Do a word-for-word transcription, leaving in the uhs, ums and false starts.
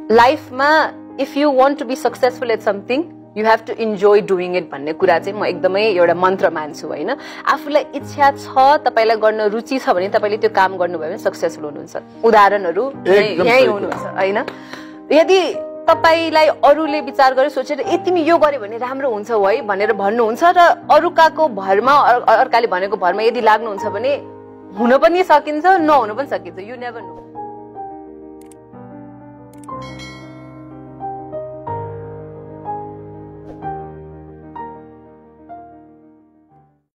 लाइफमा if you want to be successful at something you have to enjoy doing it भन्ने कुरा चाहिँ म एकदमै एउटा मन्त्र मान्छु होइन। आफूलाई इच्छा छ, तपाईँलाई गर्न रुचि छ भने तपाईँले त्यो काम गर्नुभयो भने सक्सेसफुल हुनुहुन्छ। उदाहरणहरू यहीँ हुनुहुन्छ होइन। यदि तपाईँलाई अरूले विचार गरेर सोचेर ए तिमी यो गर्यो भने राम्रो हुन्छ है भनेर भन्नुहुन्छ र अरूकाको भरमा अर्काले भनेको भरमा यदि लाग्नुहुन्छ भने हुन पनि सकिन्छ, नहुन पनि सकिन्छ। You never no.